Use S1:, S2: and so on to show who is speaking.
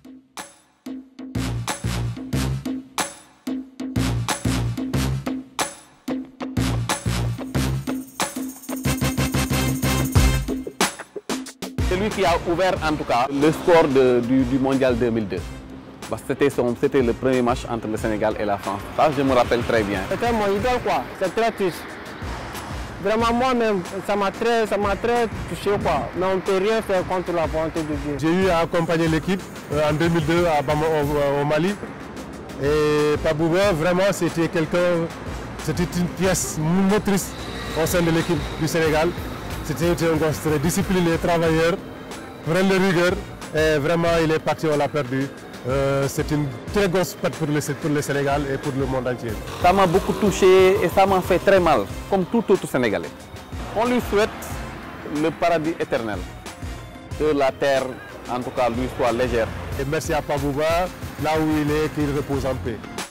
S1: C'est lui qui a ouvert en tout cas le score du mondial 2002. Parce que c'était le premier match entre le Sénégal et la France. Ça, je me rappelle très bien.
S2: C'était mon idole, quoi. C'est très triste. Vraiment, moi-même, ça m'a très touché, quoi. Mais on ne peut rien faire contre la volonté de Dieu.
S3: J'ai eu à accompagner l'équipe en 2002 au Mali. Et Pabouba, vraiment, c'était une pièce motrice au sein de l'équipe du Sénégal. C'était un gosse très discipliné, travailleur, vraiment de rigueur. Et vraiment, il est parti, on l'a perdu. C'est une très grosse perte pour le Sénégal et pour le monde entier.
S1: Ça m'a beaucoup touché et ça m'a fait très mal, comme tout autre Sénégalais. On lui souhaite le paradis éternel, que la terre, en tout cas, lui soit légère.
S3: Et merci à Pabouba, là où il est, qu'il repose en paix.